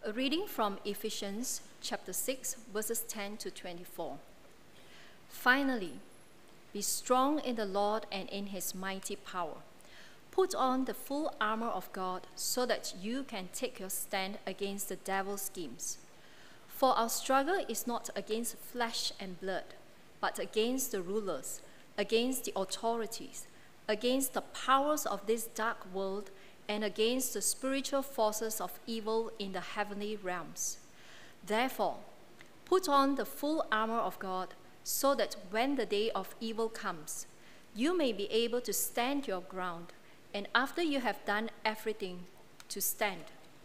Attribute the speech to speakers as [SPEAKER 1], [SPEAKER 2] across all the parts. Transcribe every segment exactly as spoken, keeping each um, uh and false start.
[SPEAKER 1] A reading from Ephesians chapter six, verses ten to twenty-four. Finally, be strong in the Lord and in his mighty power. Put on the full armor of God so that you can take your stand against the devil's schemes. For our struggle is not against flesh and blood, but against the rulers, against the authorities, against the powers of this dark world, and against the spiritual forces of evil in the heavenly realms. Therefore, put on the full armor of God, so that when the day of evil comes, you may be able to stand your ground, and after you have done everything, to stand.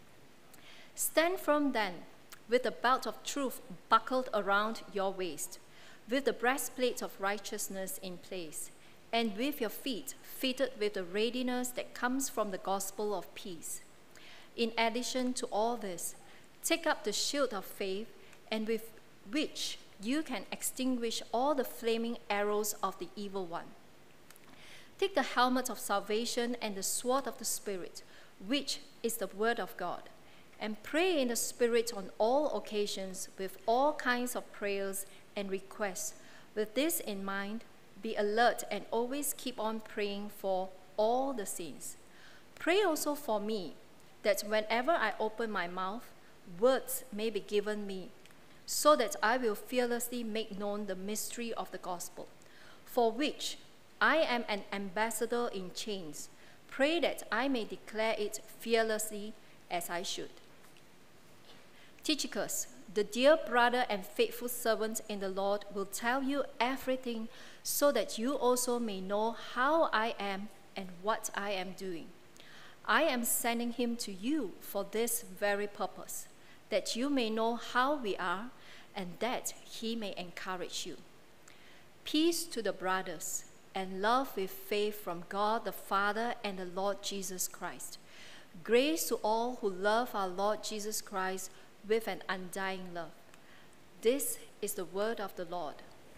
[SPEAKER 1] Stand firm then, with the belt of truth buckled around your waist, with the breastplate of righteousness in place, and with your feet fitted with the readiness that comes from the gospel of peace. In addition to all this, take up the shield of faith, and with which you can extinguish all the flaming arrows of the evil one. Take the helmet of salvation and the sword of the Spirit, which is the word of God, and pray in the Spirit on all occasions with all kinds of prayers and requests. With this in mind, be alert and always keep on praying for all the saints. Pray also for me, that whenever I open my mouth, words may be given me, so that I will fearlessly make known the mystery of the gospel, for which I am an ambassador in chains. Pray that I may declare it fearlessly as I should. Tychicus, the dear brother and faithful servant in the Lord, will tell you everything, so that you also may know how I am and what I am doing. I am sending him to you for this very purpose, that you may know how we are, and that he may encourage you. Peace to the brothers, and love with faith from God the Father and the Lord Jesus Christ. Grace to all who love our Lord Jesus Christ with an undying love. This is the word of the Lord.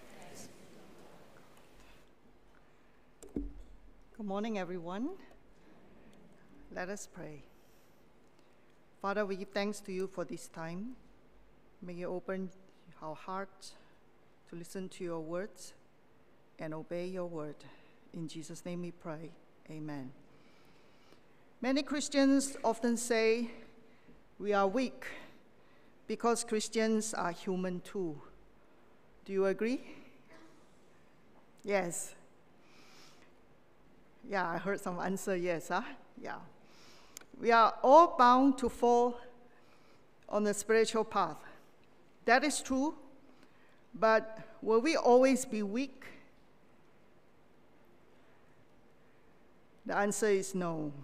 [SPEAKER 2] Good morning, everyone. Let us pray. Father, we give thanks to you for this time. May you open our hearts to listen to your words and obey your word. In Jesus' name we pray. Amen. Many Christians often say we are weak because Christians are human too. Do you agree? Yes. Yeah, I heard some answer yes, huh? Yeah. We are all bound to fall on the spiritual path. That is true, but will we always be weak? The answer is no.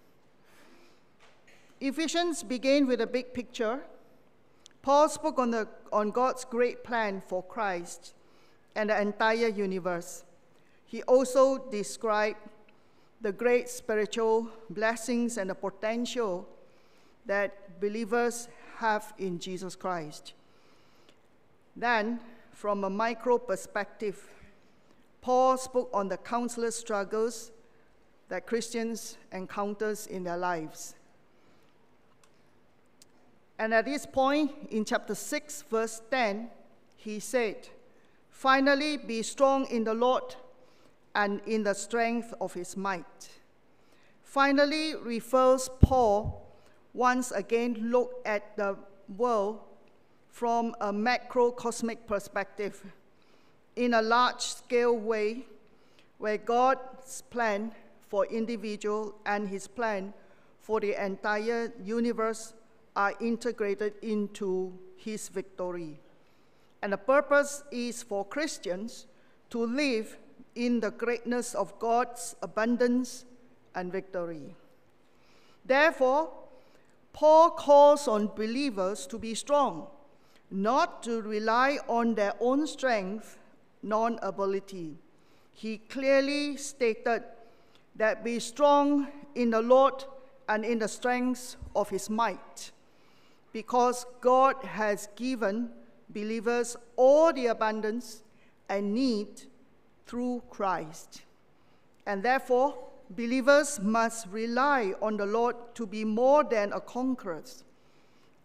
[SPEAKER 2] Ephesians began with a big picture. Paul spoke on, the, on God's great plan for Christ and the entire universe. He also described the great spiritual blessings and the potential that believers have in Jesus Christ. Then, from a micro perspective, Paul spoke on the countless struggles that Christians encounter in their lives. And at this point, in chapter six, verse ten, he said, "Finally, be strong in the Lord and in the strength of his might." Finally refers Paul once again look at the world from a macrocosmic perspective, in a large-scale way, where God's plan for individual and his plan for the entire universe are integrated into his victory. And the purpose is for Christians to live in the greatness of God's abundance and victory. Therefore, Paul calls on believers to be strong, not to rely on their own strength, nor ability. He clearly stated that be strong in the Lord and in the strength of his might, because God has given believers all the abundance and need through Christ. And therefore, believers must rely on the Lord to be more than a conqueror,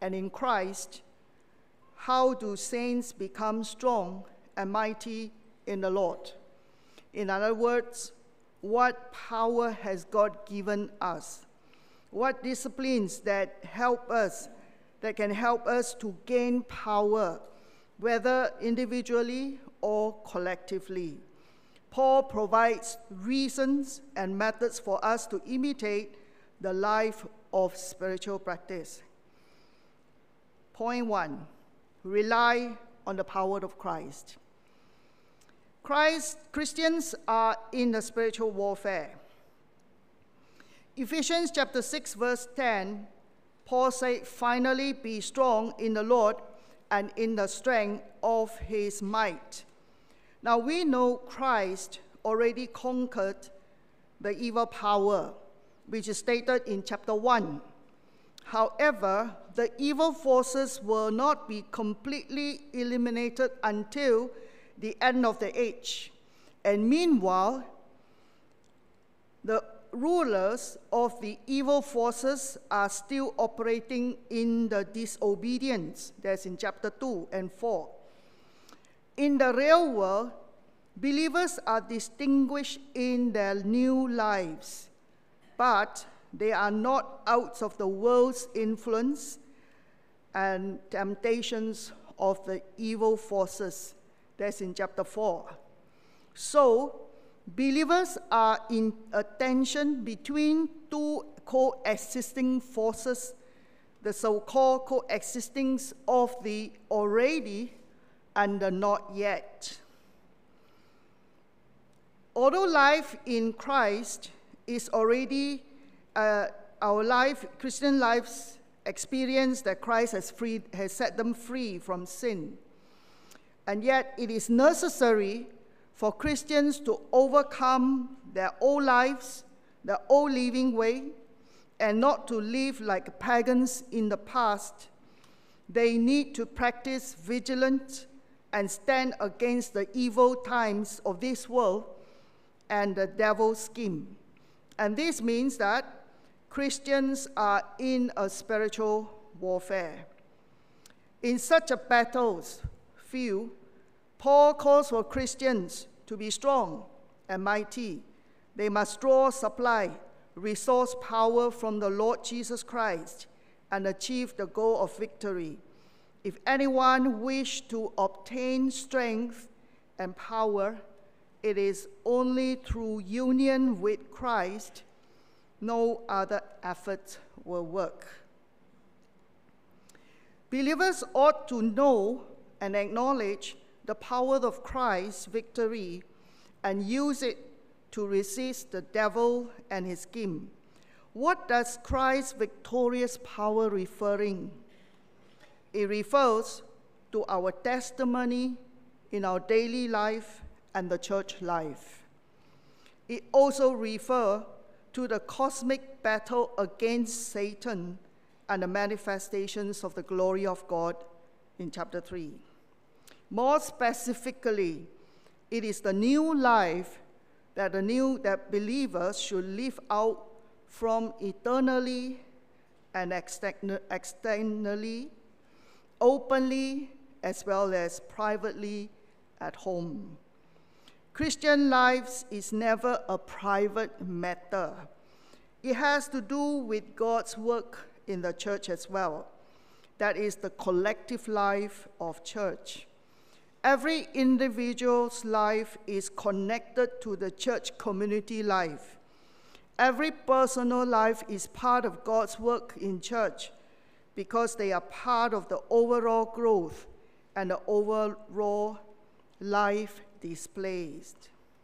[SPEAKER 2] and in Christ, how do saints become strong and mighty in the Lord? In other words, what power has God given us? What disciplines that help us, that can help us to gain power, whether individually or collectively? Paul provides reasons and methods for us to imitate the life of spiritual practice. Point one, rely on the power of Christ. Christ, Christians are in the spiritual warfare. Ephesians chapter six, verse ten, Paul said, "Finally be strong in the Lord and in the strength of his might." Now we know Christ already conquered the evil power, which is stated in chapter one. However, the evil forces will not be completely eliminated until the end of the age. And meanwhile, the rulers of the evil forces are still operating in the disobedience. That's in chapter two and four. In the real world, believers are distinguished in their new lives, but they are not out of the world's influence and temptations of the evil forces. That's in chapter four. So, believers are in a tension between two coexisting forces, the so-called coexisting of the already and the not yet. Although life in Christ is already uh, our life, Christian life's experience that Christ has freed, has set them free from sin. And yet it is necessary for Christians to overcome their old lives, their old living way, and not to live like pagans in the past. They need to practice vigilance and stand against the evil times of this world and the devil's scheme. And this means that Christians are in a spiritual warfare. In such a battle's field, Paul calls for Christians to be strong and mighty. They must draw supply, resource power from the Lord Jesus Christ and achieve the goal of victory. If anyone wish to obtain strength and power, it is only through union with Christ. No other effort will work. Believers ought to know and acknowledge the power of Christ's victory and use it to resist the devil and his scheme. What does Christ's victorious power referring? It refers to our testimony in our daily life and the church life. It also refers to the cosmic battle against Satan and the manifestations of the glory of God in chapter three. More specifically, it is the new life that the new that believers should live out from eternally and externally, openly as well as privately at home. Christian life is never a private matter. It has to do with God's work in the church as well. That is the collective life of church. Every individual's life is connected to the church community life. Every personal life is part of God's work in church because they are part of the overall growth and the overall life displayed.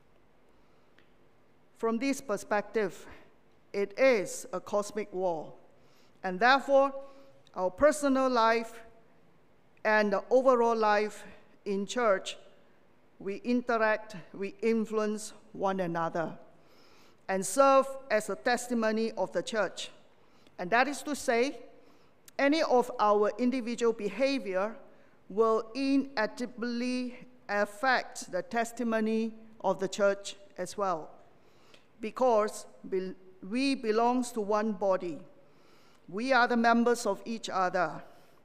[SPEAKER 2] From this perspective, it is a cosmic war, and therefore our personal life and the overall life in church, we interact, we influence one another and serve as a testimony of the church. And that is to say, any of our individual behavior will inevitably affect the testimony of the church as well, because we belong to one body. We are the members of each other.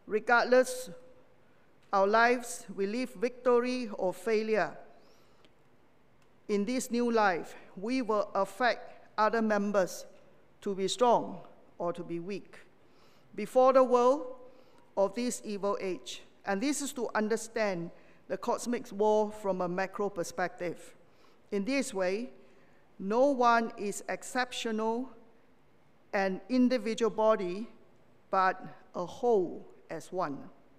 [SPEAKER 2] regardless our lives, we live victory or failure. In this new life, we will affect other members to be strong or to be weak before the world of this evil age. And this is to understand the cosmic war from a macro perspective. In this way, no one is exceptional, an individual body, but a whole as one.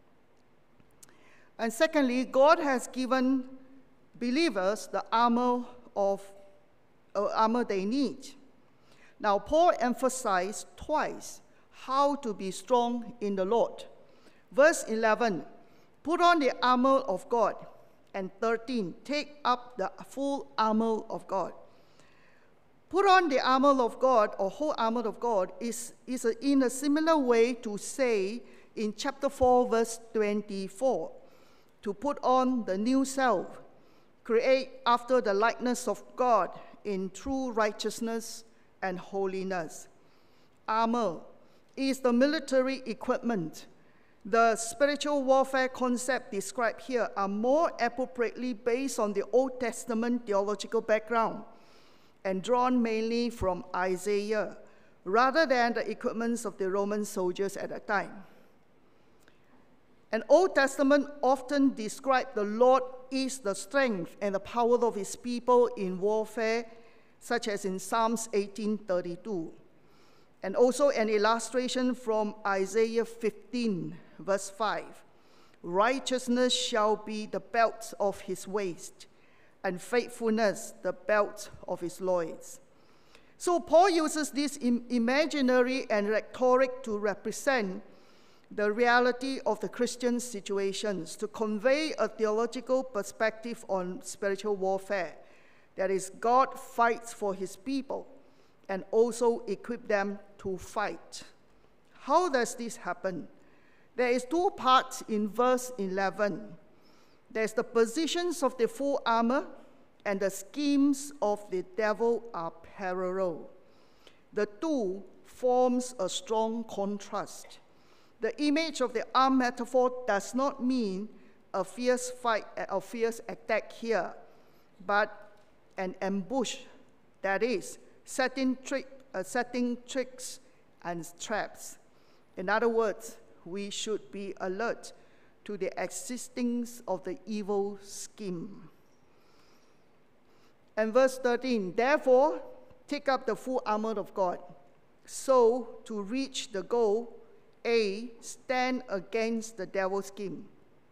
[SPEAKER 2] And secondly, God has given believers the armor of uh, armor they need. Now, Paul emphasized twice how to be strong in the Lord. Verse eleven, put on the armor of God. And thirteen, take up the full armor of God. Put on the armor of God, or whole armor of God, is, is a, in a similar way to say in chapter four, verse twenty-four, to put on the new self, create after the likeness of God in true righteousness and holiness. Armor is the military equipment. The spiritual warfare concept described here are more appropriately based on the Old Testament theological background and drawn mainly from Isaiah, rather than the equipments of the Roman soldiers at that time. And Old Testament often described the Lord is the strength and the power of his people in warfare, such as in Psalms eighteen thirty-two. And also an illustration from Isaiah fifteen, verse five. Righteousness shall be the belt of his waist, and faithfulness the belt of his loins. So Paul uses this im- imaginary and rhetoric to represent the reality of the Christian situations, to convey a theological perspective on spiritual warfare. That is, God fights for his people and also equip them to fight. How does this happen? There is two parts in verse eleven. There's the positions of the full armor, and the schemes of the devil are parallel. The two forms a strong contrast. The image of the arm metaphor does not mean a fierce fight, a fierce attack here, but an ambush, that is, setting, trick, uh, setting tricks and traps. In other words, we should be alert to the existence of the evil scheme. And verse thirteen, therefore, take up the full armor of God, so to reach the goal, A, stand against the devil's scheme.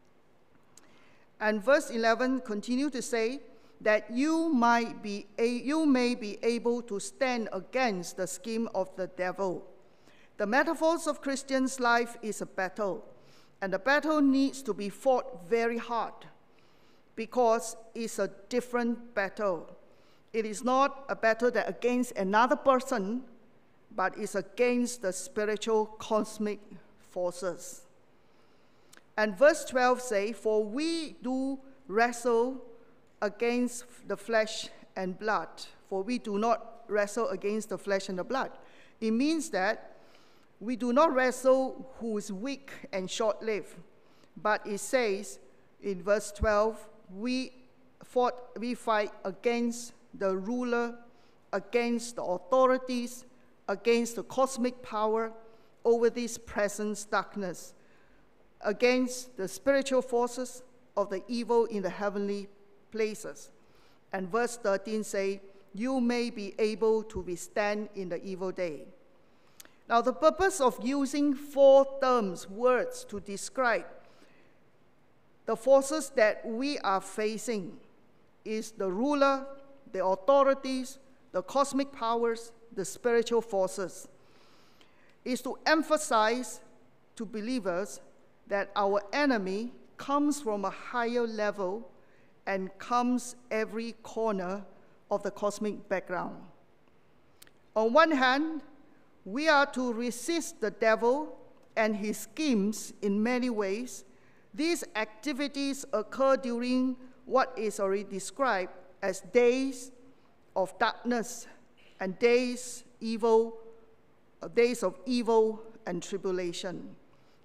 [SPEAKER 2] And verse eleven continue to say that you might be a, you may be able to stand against the scheme of the devil. The metaphors of Christians' life is a battle, and the battle needs to be fought very hard because it's a different battle. It is not a battle that against another person, but it's against the spiritual cosmic forces. And verse twelve says, for we do wrestle against the flesh and blood, for we do not wrestle against the flesh and the blood. It means that we do not wrestle who is weak and short-lived, but it says in verse twelve, we fought, we fight against the ruler, against the authorities, against the cosmic power over this present darkness, against the spiritual forces of the evil in the heavenly places. And verse thirteen says, you may be able to withstand in the evil day. Now, the purpose of using four terms, words, to describe the forces that we are facing is the ruler, the authorities, the cosmic powers, the spiritual forces, is to emphasize to believers that our enemy comes from a higher level and comes every corner of the cosmic background. On one hand, we are to resist the devil and his schemes in many ways. These activities occur during what is already described as days of darkness and days evil, days of evil and tribulation.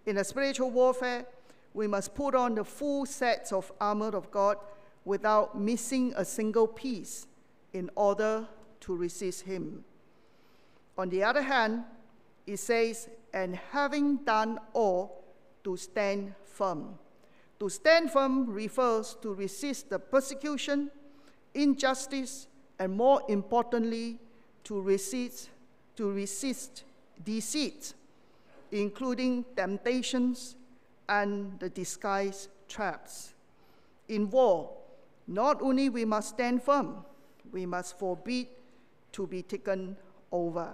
[SPEAKER 2] In a spiritual warfare, we must put on the full sets of armor of God without missing a single piece in order to resist him. On the other hand, it says, and having done all, to stand firm. To stand firm refers to resist the persecution, injustice, and more importantly, to resist, to resist deceit, including temptations and the disguised traps. In war, not only we must stand firm, we must forbid to be taken over.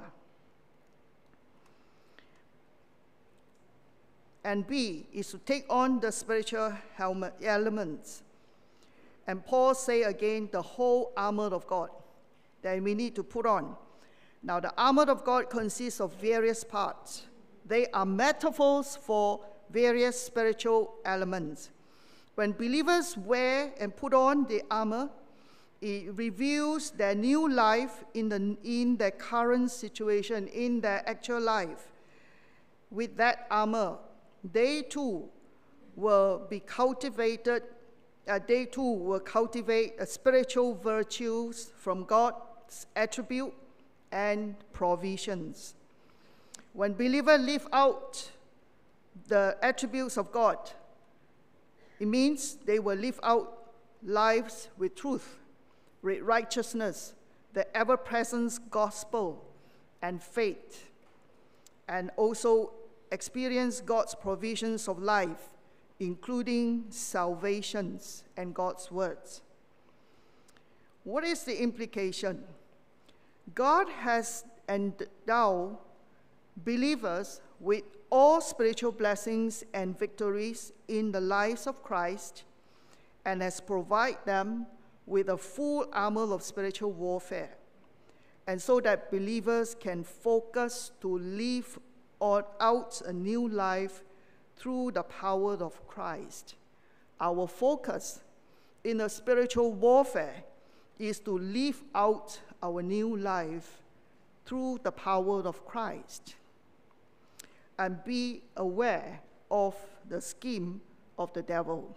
[SPEAKER 2] And B is to take on the spiritual helmet elements. And Paul say again, the whole armor of God that we need to put on. Now, the armor of God consists of various parts. They are metaphors for various spiritual elements. When believers wear and put on the armor, it reveals their new life in, the, in their current situation, in their actual life. With that armor, they too will be cultivated, uh, they too will cultivate uh, spiritual virtues from God's attribute and provisions. When believers live out the attributes of God, it means they will live out lives with truth, with righteousness, the ever-present gospel, and faith, and also experience God's provisions of life, including salvations and God's words. What is the implication? God has endowed believers with all spiritual blessings and victories in the lives of Christ and has provided them with a full armor of spiritual warfare, and so that believers can focus to live out a new life through the power of Christ. Our focus in a spiritual warfare is to live out our new life through the power of Christ, and be aware of the scheme of the devil.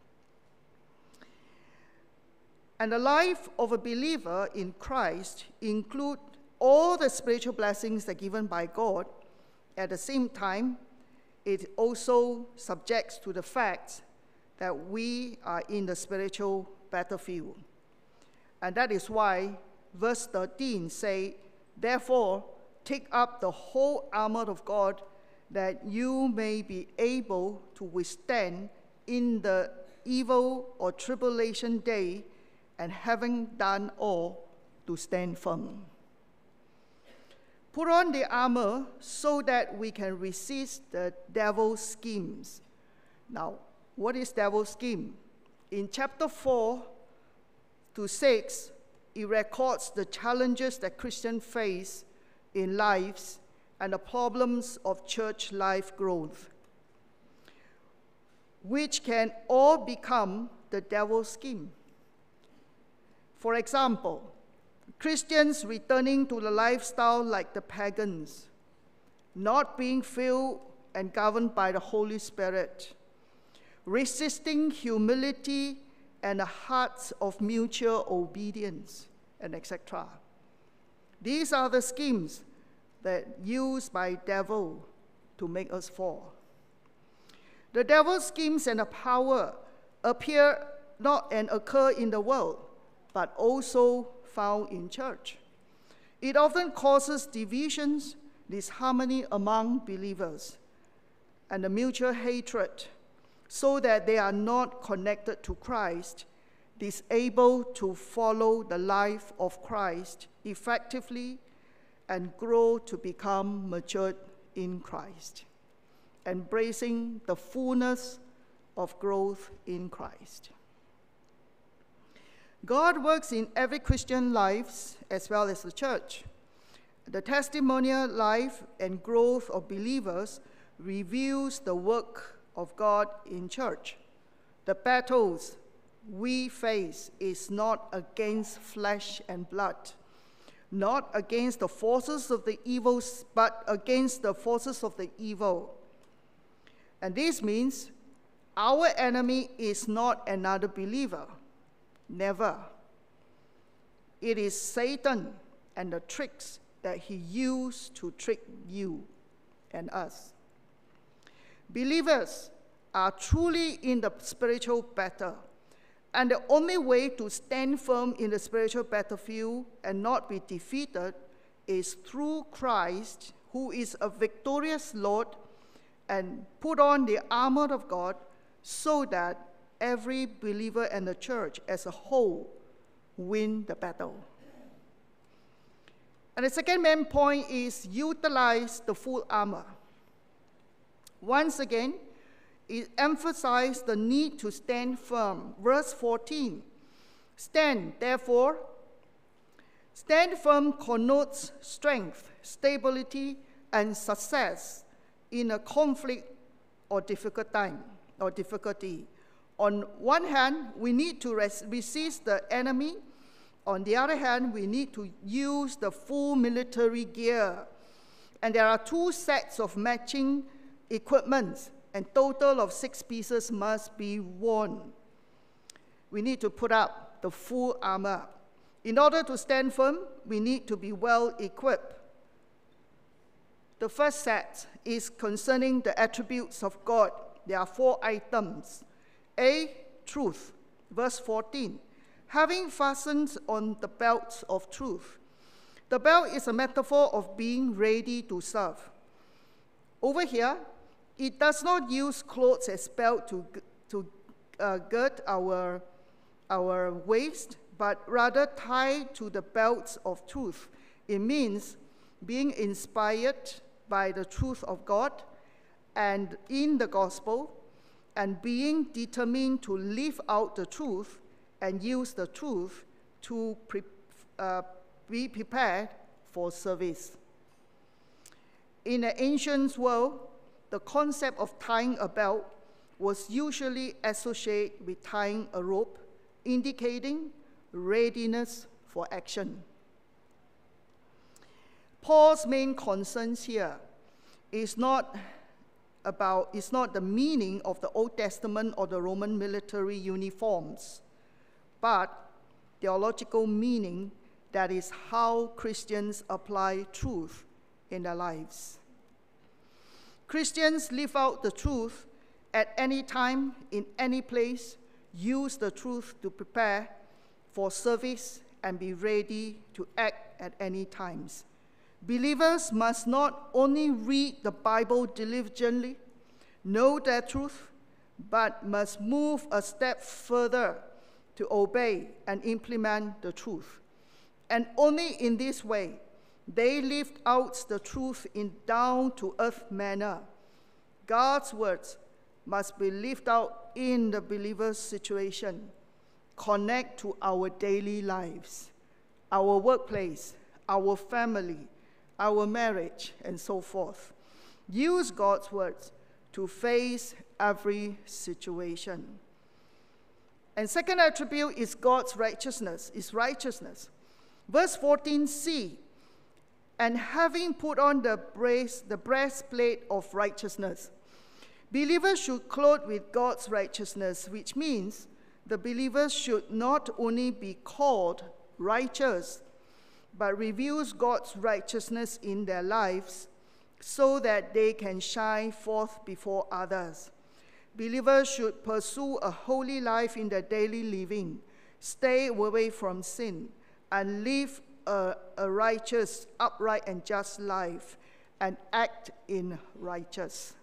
[SPEAKER 2] And the life of a believer in Christ includes all the spiritual blessings that are given by God. At the same time, it also subjects to the fact that we are in the spiritual battlefield. And that is why verse thirteen say, therefore, take up the whole armor of God, that you may be able to withstand in the evil or tribulation day, and having done all, to stand firm. Put on the armor so that we can resist the devil's schemes. Now, what is devil's scheme? In chapter four to six, it records the challenges that Christians face in lives and the problems of church life growth, which can all become the devil's scheme. For example, Christians returning to the lifestyle like the pagans, not being filled and governed by the Holy Spirit, resisting humility and a heart of mutual obedience, and et cetera. These are the schemes that used by devil to make us fall. The devil's schemes and the power appear not and occur in the world, but also found in church. It often causes divisions, disharmony among believers, and a mutual hatred, so that they are not connected to Christ, disabled to follow the life of Christ effectively, and grow to become matured in Christ, embracing the fullness of growth in Christ. God works in every Christian life as well as the church. The testimonial life and growth of believers reveals the work of God in church. The battles we face is not against flesh and blood, not against the forces of the evil, but against the forces of the evil. And this means our enemy is not another believer. Never. It is Satan and the tricks that he used to trick you and us. Believers are truly in the spiritual battle, and the only way to stand firm in the spiritual battlefield and not be defeated is through Christ, who is a victorious Lord, and put on the armor of God so that every believer and the church as a whole win the battle. And the second main point is utilize the full armor. Once again, it emphasized the need to stand firm. Verse fourteen, stand, therefore. Stand firm connotes strength, stability, and success in a conflict or difficult time or difficulty. On one hand, we need to res- resist the enemy. On the other hand, we need to use the full military gear. And there are two sets of matching equipment, and total of six pieces must be worn. We need to put up the full armor. In order to stand firm, we need to be well equipped. The first set is concerning the attributes of God. There are four items. A, truth. Verse fourteen, having fastened on the belt of truth. The belt is a metaphor of being ready to serve. Over here, it does not use clothes as belt to, to uh, gird our, our waist, but rather tied to the belt of truth. It means being inspired by the truth of God and in the gospel, and being determined to live out the truth and use the truth to pre- uh, be prepared for service. In the ancient world, the concept of tying a belt was usually associated with tying a rope, indicating readiness for action. Paul's main concerns here is not about, is not the meaning of the Old Testament or the Roman military uniforms, but theological meaning, that is how Christians apply truth in their lives. Christians live out the truth at any time, in any place, use the truth to prepare for service and be ready to act at any times. Believers must not only read the Bible diligently, know their truth, but must move a step further to obey and implement the truth. And only in this way, they live out the truth in down-to-earth manner. God's words must be lived out in the believer's situation, connect to our daily lives, our workplace, our family, our marriage, and so forth. Use God's words to face every situation. And second attribute is God's righteousness, is righteousness. Verse fourteen c, and having put on the brace, the breastplate of righteousness. Believers should clothe with God's righteousness, which means the believers should not only be called righteous, but reveals God's righteousness in their lives so that they can shine forth before others. Believers should pursue a holy life in their daily living, stay away from sin, and live a, a righteous, upright, and just life, and act in righteous.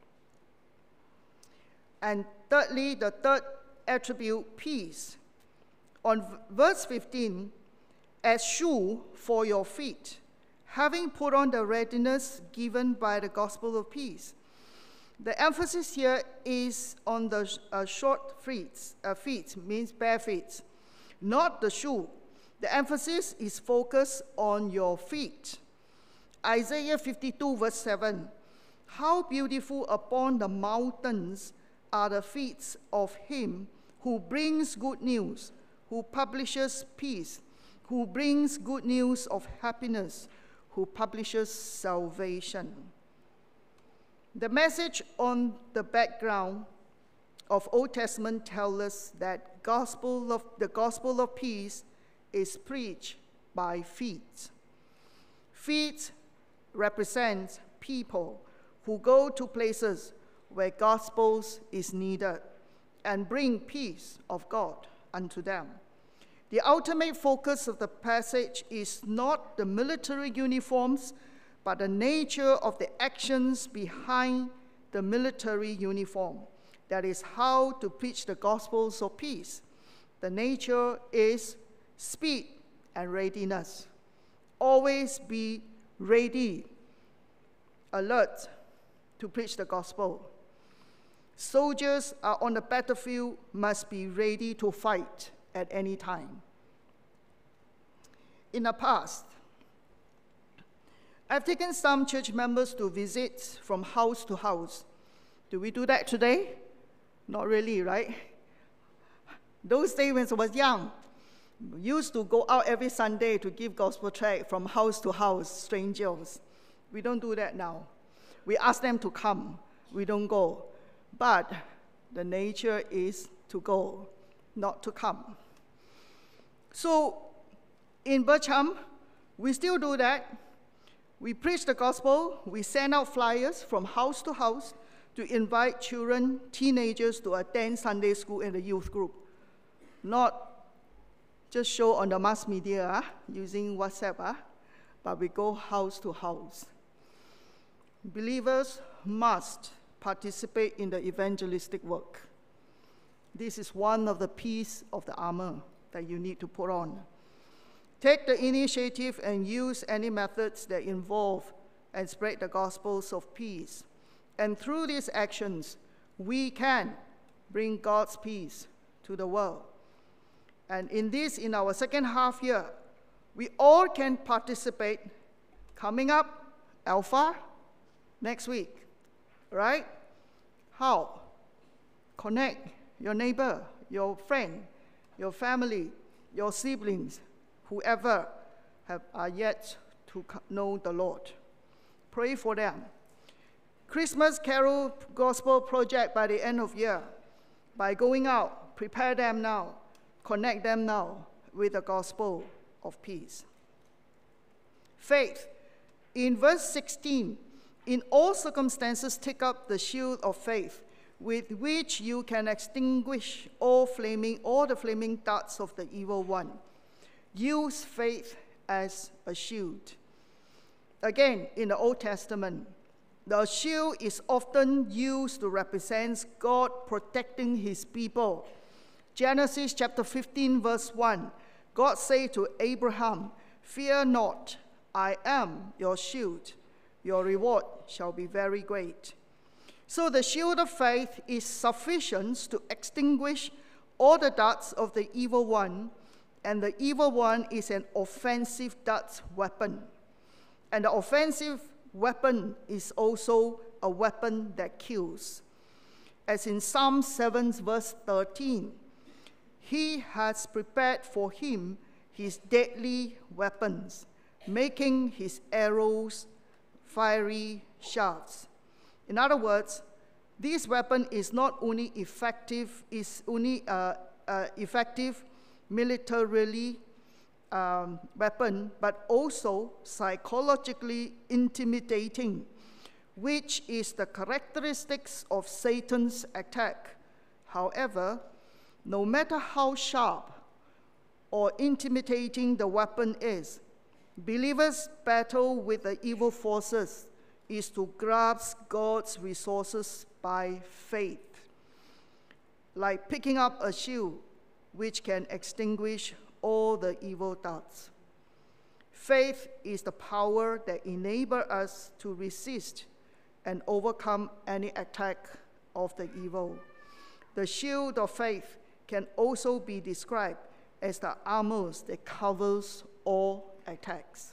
[SPEAKER 2] And thirdly, the third attribute, peace. On verse fifteen, as shoe for your feet, having put on the readiness given by the gospel of peace. The emphasis here is on the uh, short feet, uh, feet, means bare feet, not the shoe. The emphasis is focused on your feet. Isaiah fifty-two, verse seven, how beautiful upon the mountains are the feet of him who brings good news, who publishes peace, who brings good news of happiness, who publishes salvation. The message on the background of Old Testament tells us that gospel of, the gospel of peace is preached by feet. Feet represents people who go to places where gospels is needed and bring peace of God unto them. The ultimate focus of the passage is not the military uniforms, but the nature of the actions behind the military uniform. That is how to preach the gospels of peace. The nature is speed and readiness. Always be ready, alert to preach the gospel. Soldiers are on the battlefield must be ready to fight at any time. In the past, I've taken some church members to visit from house to house. Do we do that today? Not really, right? Those days when I was young, we used to go out every Sunday to give gospel tract from house to house, strangers. We don't do that now. We ask them to come. We don't go. But the nature is to go, not to come. So in Bircham, we still do that. We preach the gospel. We send out flyers from house to house to invite children, teenagers to attend Sunday school in the youth group. Not just show on the mass media uh, using WhatsApp, uh, but we go house to house. Believers must participate in the evangelistic work. This is one of the pieces of the armor that you need to put on. Take the initiative and use any methods that involve and spread the gospels of peace. And through these actions, we can bring God's peace to the world. And in this, in our second half year, we all can participate. Coming up, Alpha, next week, right? How? Connect your neighbor, your friend, your family, your siblings, whoever have, are yet to know the Lord. Pray for them. Christmas Carol Gospel Project by the end of year. By going out, prepare them now, connect them now with the gospel of peace. Faith. In verse sixteen, in all circumstances take up the shield of faith, with which you can extinguish all flaming, all the flaming darts of the evil one. Use faith as a shield. Again, in the Old Testament, the shield is often used to represent God protecting his people. Genesis chapter fifteen, verse one, God said to Abraham, "Fear not, I am your shield. Your reward shall be very great." So the shield of faith is sufficient to extinguish all the darts of the evil one, and the evil one is an offensive dart weapon. And the offensive weapon is also a weapon that kills. As in Psalm seven, verse thirteen, he has prepared for him his deadly weapons, making his arrows fiery shafts. In other words, this weapon is not only effective, is only uh, uh, effective militarily um, weapon, but also psychologically intimidating, which is the characteristics of Satan's attack. However, no matter how sharp or intimidating the weapon is, believers' battle with the evil forces is to grasp God's resources by faith, like picking up a shield which can extinguish all the evil darts. Faith is the power that enables us to resist and overcome any attack of the evil. The shield of faith can also be described as the armor that covers all attacks.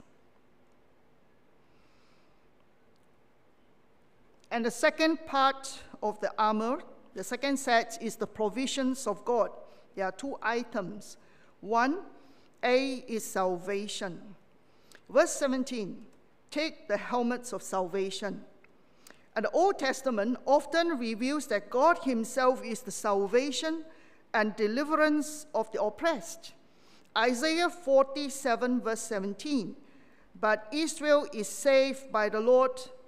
[SPEAKER 2] And the second part of the armor, the second set, is the provisions of God. There are two items. One, A, is salvation. Verse seventeen, take the helmets of salvation. And the Old Testament often reveals that God himself is the salvation and deliverance of the oppressed. Isaiah forty-seven verse seventeen, but Israel is saved by the Lord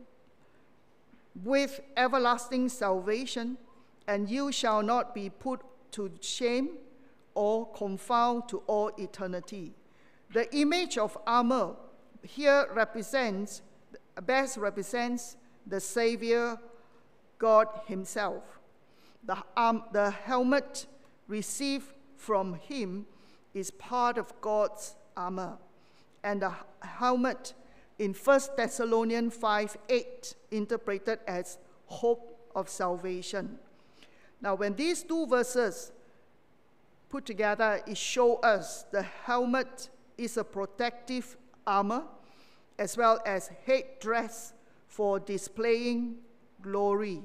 [SPEAKER 2] with everlasting salvation, and you shall not be put to shame or confound to all eternity. The image of armor here represents, best represents the Savior, God himself. The, um, the helmet received from him is part of God's armor. And the helmet in First Thessalonians five eight, interpreted as hope of salvation. Now, when these two verses put together, it shows us the helmet is a protective armor as well as headdress for displaying glory.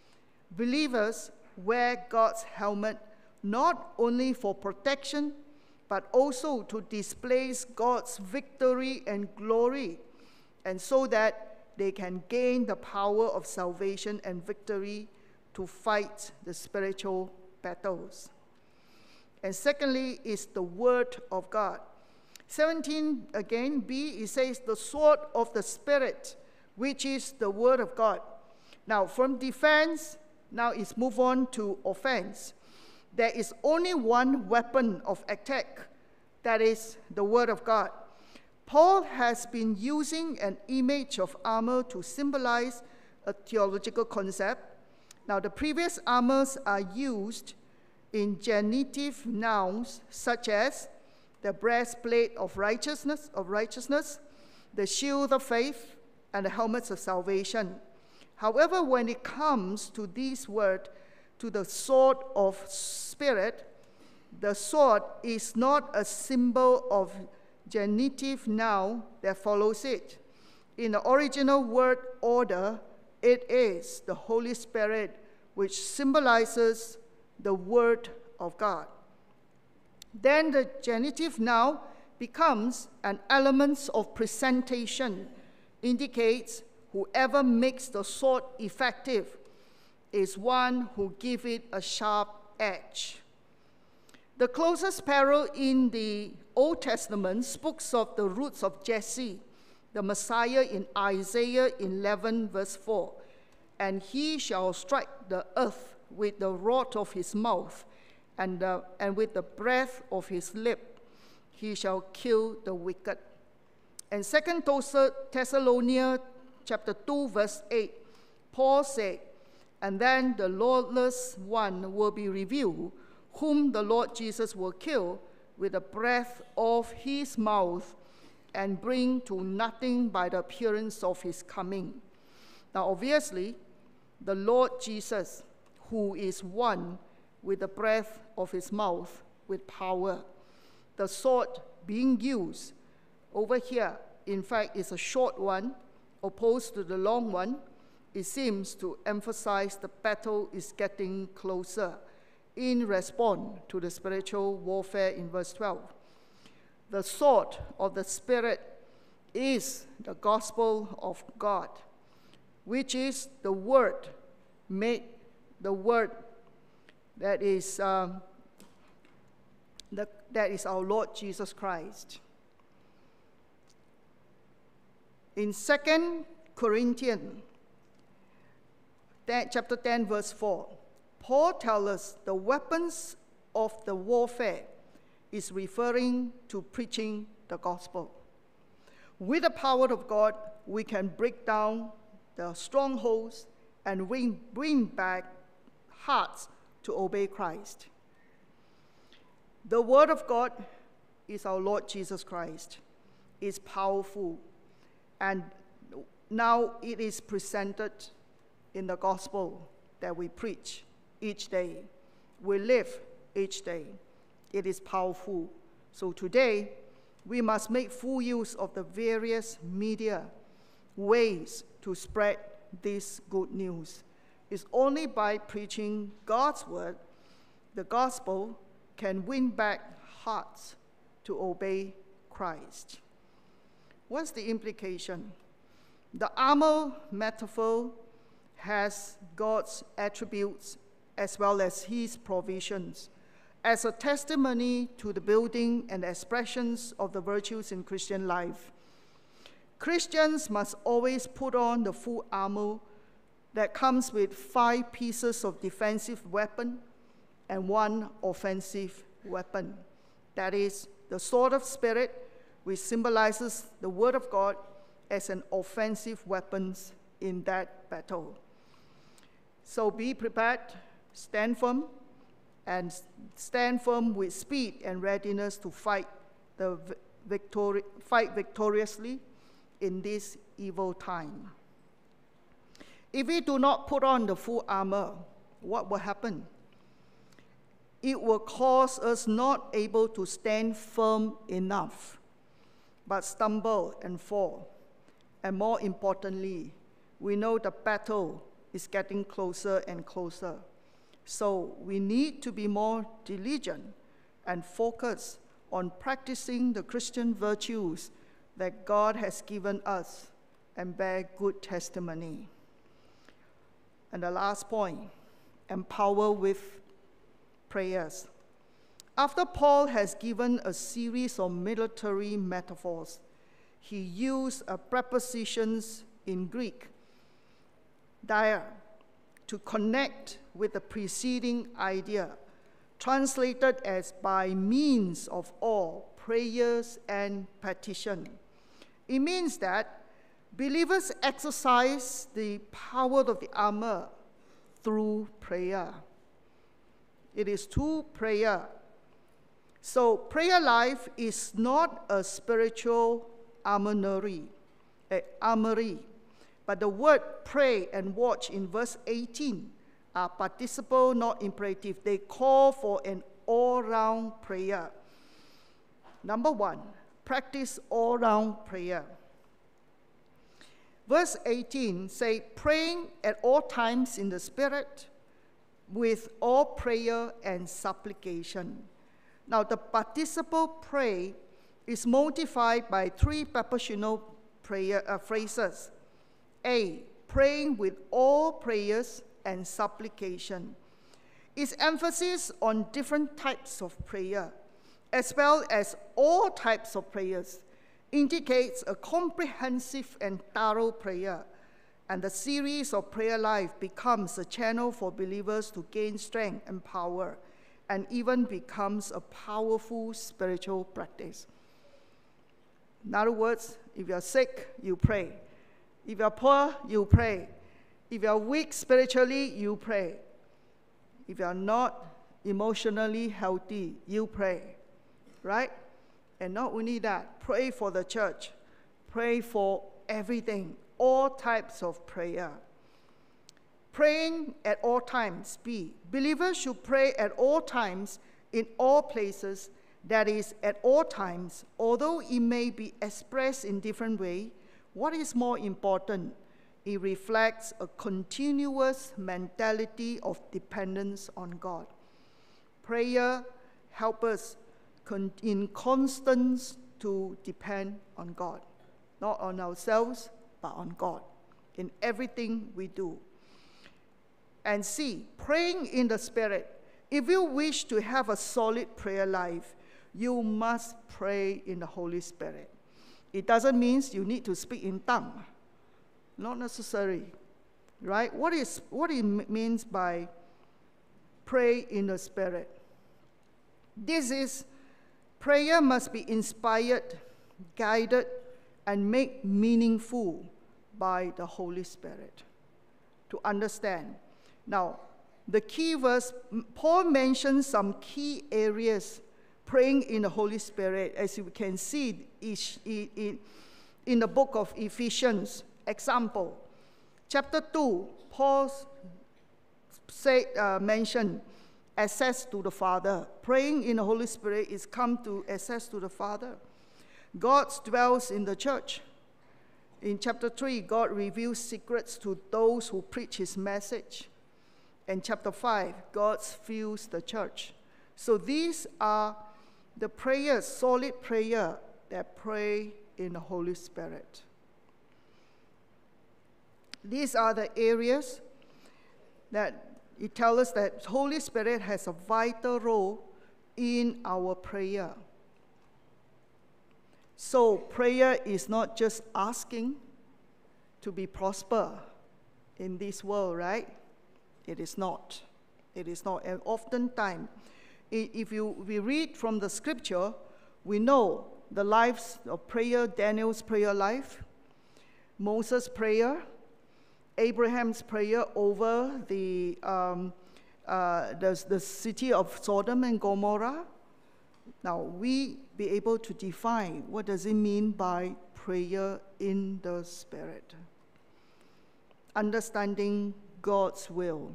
[SPEAKER 2] Believers wear God's helmet not only for protection, but also to display God's victory and glory, and so that they can gain the power of salvation and victory to fight the spiritual battles. And secondly is the word of God. seventeen again, B, it says the sword of the Spirit, which is the word of God. Now from defense, now it's move on to offense. There is only one weapon of attack, that is the word of God. Paul has been using an image of armor to symbolize a theological concept. Now the previous armors are used in genitive nouns such as the breastplate of righteousness, of righteousness, the shield of faith, and the helmets of salvation. However, when it comes to this word, to the sword of Spirit, the sword is not a symbol of genitive noun that follows it. In the original word order, it is the Holy Spirit, which symbolizes the Word of God. Then the genitive noun becomes an element of presentation, indicates whoever makes the sword effective is one who gives it a sharp edge. The closest parallel in the Old Testament speaks of the roots of Jesse, the Messiah, in Isaiah eleven verse four. And he shall strike the earth with the rod of his mouth, and, uh, and with the breath of his lip he shall kill the wicked. And Second Thessalonians chapter two verse eight, Paul said, and then the lawless one will be revealed, whom the Lord Jesus will kill with the breath of his mouth and bring to nothing by the appearance of his coming. Now obviously, the Lord Jesus, who is one with the breath of his mouth with power. The sword being used over here, in fact, is a short one, opposed to the long one. It seems to emphasize the battle is getting closer in response to the spiritual warfare in verse twelve. The sword of the Spirit is the gospel of God, which is the word made, the word that is, um, the, that is our Lord Jesus Christ. In Second Corinthians chapter ten verse four, Paul tells us the weapons of the warfare is referring to preaching the gospel. With the power of God, we can break down the strongholds and bring, bring back hearts to obey Christ. The word of God is our Lord Jesus Christ. It's powerful, and now it is presented in the gospel that we preach each day. We live each day. It is powerful. So today, we must make full use of the various media ways to spread this good news. It's only by preaching God's word, the gospel can win back hearts to obey Christ. What's the implication? The armor metaphor has God's attributes as well as his provisions as a testimony to the building and expressions of the virtues in Christian life. Christians must always put on the full armor that comes with five pieces of defensive weapon and one offensive weapon. That is, the sword of Spirit, which symbolizes the Word of God as an offensive weapon in that battle. So be prepared, stand firm, and stand firm with speed and readiness to fight, the victori- fight victoriously in this evil time. If we do not put on the full armor, what will happen? It will cause us not able to stand firm enough, but stumble and fall. And more importantly, we know the battle is getting closer and closer. So we need to be more diligent and focus on practicing the Christian virtues that God has given us and bear good testimony. And the last point, empower with prayers. After Paul has given a series of military metaphors, he used a prepositions in Greek, dia, to connect with the preceding idea, translated as by means of all prayers and petition. It means that believers exercise the power of the armor through prayer. It is through prayer. So prayer life is not a spiritual armory, a armory, but the word pray and watch in verse eighteen are participle, not imperative. They call for an all-round prayer. Number one, practice all-round prayer. Verse eighteen say, praying at all times in the Spirit with all prayer and supplication. Now the participle pray is modified by three prepositional prayer uh, phrases. A, praying with all prayers and supplication. Its emphasis on different types of prayer, as well as all types of prayers, indicates a comprehensive and thorough prayer, and the series of prayer life becomes a channel for believers to gain strength and power, and even becomes a powerful spiritual practice. In other words, if you're sick, you pray. If you're poor, you pray. If you're weak spiritually, you pray. If you're not emotionally healthy, you pray, right? And not only that, pray for the church. Pray for everything, all types of prayer. Praying at all times. B, believers should pray at all times in all places, that is, at all times, although it may be expressed in different ways. What is more important? It reflects a continuous mentality of dependence on God. Prayer helps us con- in constant to depend on God, not on ourselves, but on God in everything we do. And C, praying in the Spirit. If you wish to have a solid prayer life, you must pray in the Holy Spirit. It doesn't mean you need to speak in tongue. Not necessary, right? What is what it means by pray in the Spirit? This is, prayer must be inspired, guided, and made meaningful by the Holy Spirit to understand. Now, the key verse, Paul mentions some key areas praying in the Holy Spirit, as you can see in the book of Ephesians. Example, chapter two, Paul said, uh, mentioned access to the Father. Praying in the Holy Spirit is come to access to the Father. God dwells in the church. In chapter three, God reveals secrets to those who preach his message. In chapter five, God fills the church. So these are the prayers, solid prayer that pray in the Holy Spirit. These are the areas that it tells us that Holy Spirit has a vital role in our prayer. So prayer is not just asking to be prosper in this world, right? It is not. It is not. And oftentimes, if you we read from the scripture, we know the lives of prayer, Daniel's prayer life, Moses' prayer, Abraham's prayer over the, um, uh, the, the city of Sodom and Gomorrah. Now, we be able to define what does it mean by prayer in the Spirit. Understanding God's will.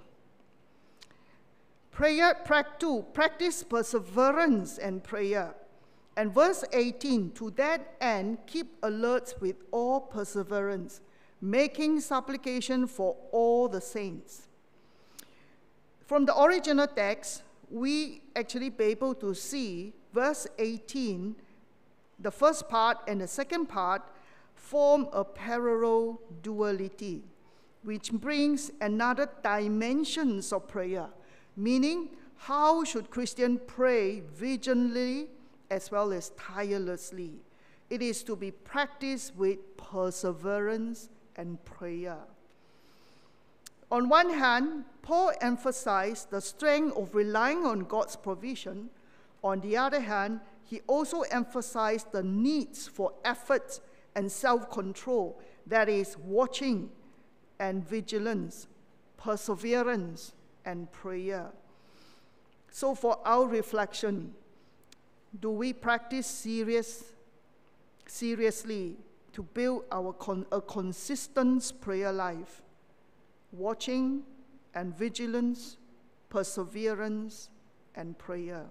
[SPEAKER 2] Prayer, two, practice perseverance and prayer. And verse eighteen, to that end, keep alert with all perseverance, making supplication for all the saints. From the original text, we actually be able to see verse eighteen, the first part and the second part form a parallel duality, which brings another dimensions of prayer, meaning how should Christians pray vigilantly as well as tirelessly. It is to be practiced with perseverance and prayer. On one hand, Paul emphasized the strength of relying on God's provision. On the other hand, he also emphasized the needs for effort and self-control, that is, watching and vigilance, perseverance and prayer. So for our reflection, do we practice serious, seriously to build our con- a consistent prayer life, watching and vigilance, perseverance and prayer?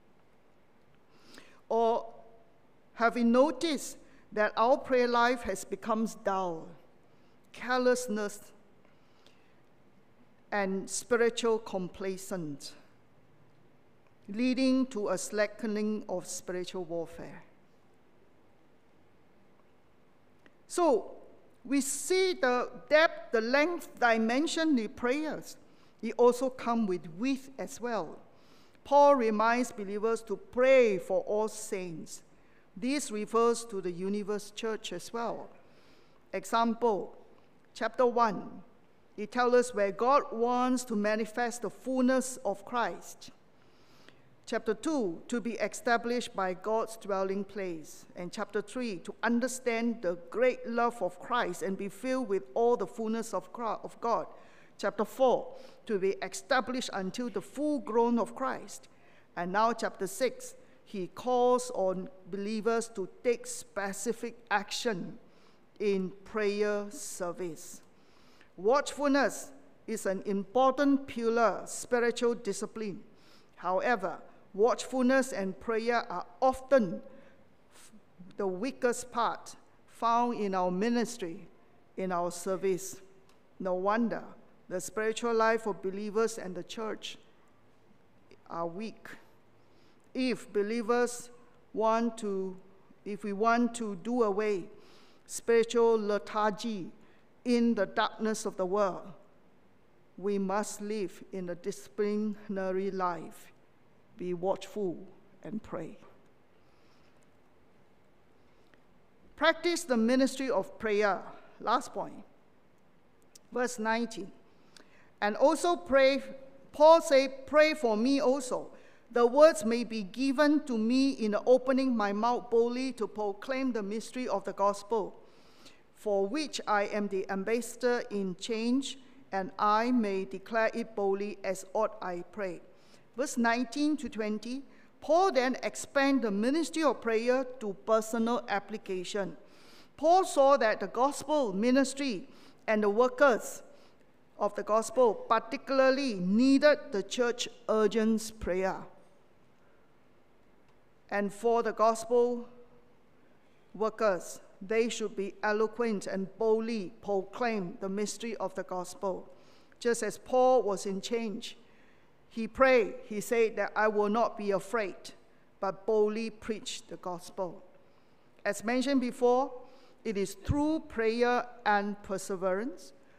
[SPEAKER 2] Or have we noticed that our prayer life has become dull, carelessness, and spiritual complacence, leading to a slackening of spiritual warfare? So we see the depth, the length, dimension, the prayers. It also comes with width as well. Paul reminds believers to pray for all saints. This refers to the universe church as well. Example, chapter one, it tells us where God wants to manifest the fullness of Christ. Chapter two, to be established by God's dwelling place. And chapter three, to understand the great love of Christ and be filled with all the fullness of God. Chapter four, to be established until the full grown of Christ. And now chapter six, he calls on believers to take specific action in prayer service. Watchfulness is an important pillar, spiritual discipline. However, watchfulness and prayer are often the weakest part found in our ministry, in our service. No wonder the spiritual life of believers and the church are weak. If believers want to, if we want to do away spiritual lethargy in the darkness of the world, we must live in a disciplinary life, be watchful and pray. Practice the ministry of prayer. Last point, verse nineteen. And also pray, Paul said, pray for me also. The words may be given to me in opening my mouth boldly to proclaim the mystery of the gospel, for which I am the ambassador in chains, and I may declare it boldly as ought I pray. Verse nineteen to twenty, Paul then expanded the ministry of prayer to personal application. Paul saw that the gospel ministry and the workers of the gospel particularly needed the church urgent prayer. And for the gospel workers, they should be eloquent and boldly proclaim the mystery of the gospel. Just as Paul was in chains, he prayed, he said that I will not be afraid, but boldly preach the gospel. As mentioned before, it is through prayer and perseverance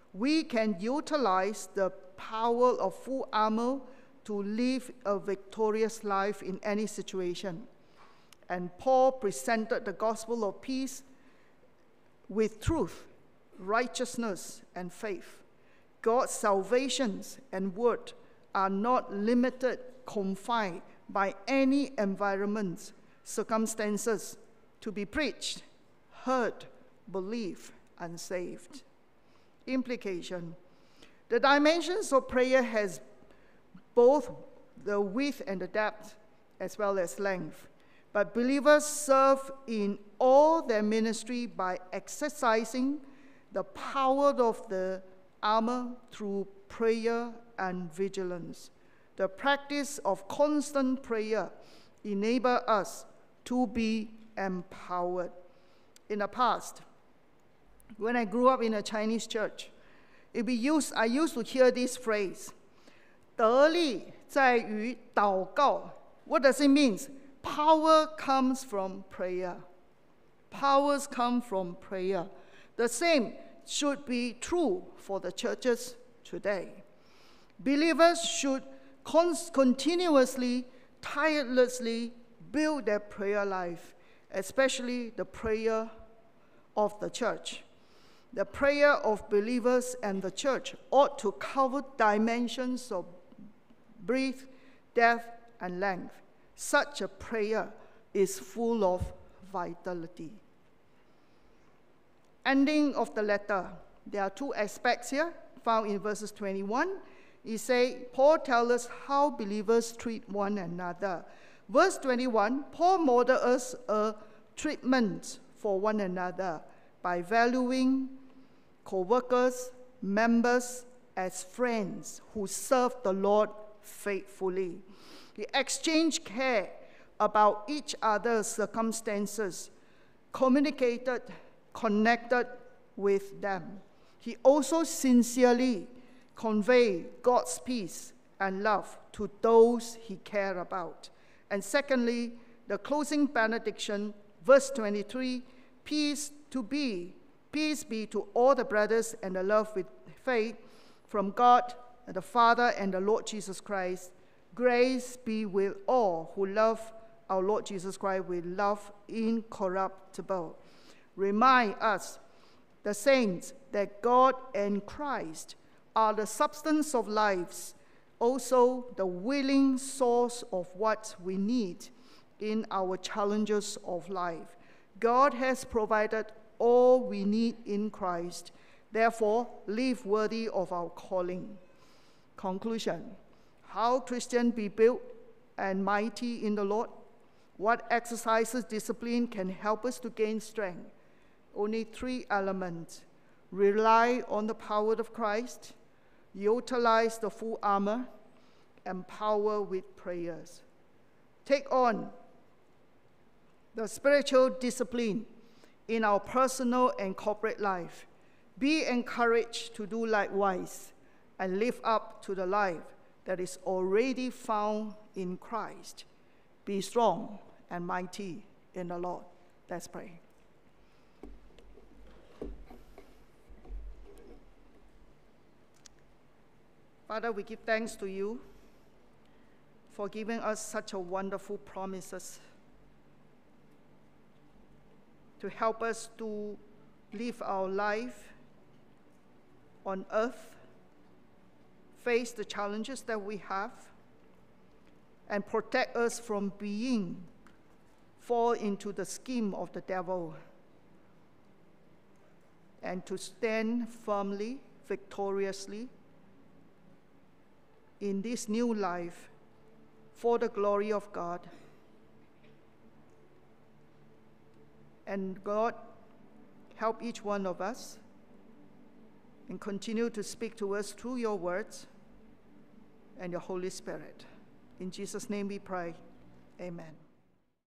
[SPEAKER 2] we can utilize the power of full armor to live a victorious life in any situation. And Paul presented the gospel of peace with truth, righteousness, and faith. God's salvations and word are not limited, confined by any environments, circumstances to be preached, heard, believed, and saved. Implication: the dimensions of prayer has both the width and the depth as well as length. But believers serve in all their ministry by exercising the power of the armor through prayer and vigilance. The practice of constant prayer enables us to be empowered. In the past, when I grew up in a Chinese church, it be used, I used to hear this phrase, 得力在于祷告. What does it mean? Power comes from prayer. Powers come from prayer. The same should be true for the churches today. Believers should continuously, tirelessly build their prayer life, especially the prayer of the church. The prayer of believers and the church ought to cover dimensions of breadth, depth, and length. Such a prayer is full of vitality. Ending of the letter. There are two aspects here found in verses twenty-one. He says, Paul tells us how believers treat one another. Verse twenty-one, Paul modeled us a treatment for one another by valuing co-workers, members as friends who serve the Lord faithfully. He exchanged care about each other's circumstances, communicated, connected with them. He also sincerely conveyed God's peace and love to those he cared about. And secondly, the closing benediction, verse twenty-three, peace to be, peace be to all the brothers and the love with faith from God, the Father, and the Lord Jesus Christ. Grace be with all who love our Lord Jesus Christ with love incorruptible. Remind us, the saints, that God and Christ are the substance of lives, also the willing source of what we need in our challenges of life. God has provided all we need in Christ. Therefore, live worthy of our calling. Conclusion. How Christians be built and mighty in the Lord? What exercises, discipline can help us to gain strength? Only three elements. Rely on the power of Christ, utilize the full armor, empower with prayers. Take on the spiritual discipline in our personal and corporate life. Be encouraged to do likewise and live up to the life that is already found in Christ. Be strong and mighty in the Lord. Let's pray. Father, we give thanks to you for giving us such a wonderful promises to help us to live our life on earth, face the challenges that we have, and protect us from being fall into the scheme of the devil, and to stand firmly, victoriously in this new life for the glory of God. And God, help each one of us and continue to speak to us through your words and your Holy Spirit. In Jesus' name we pray. Amen.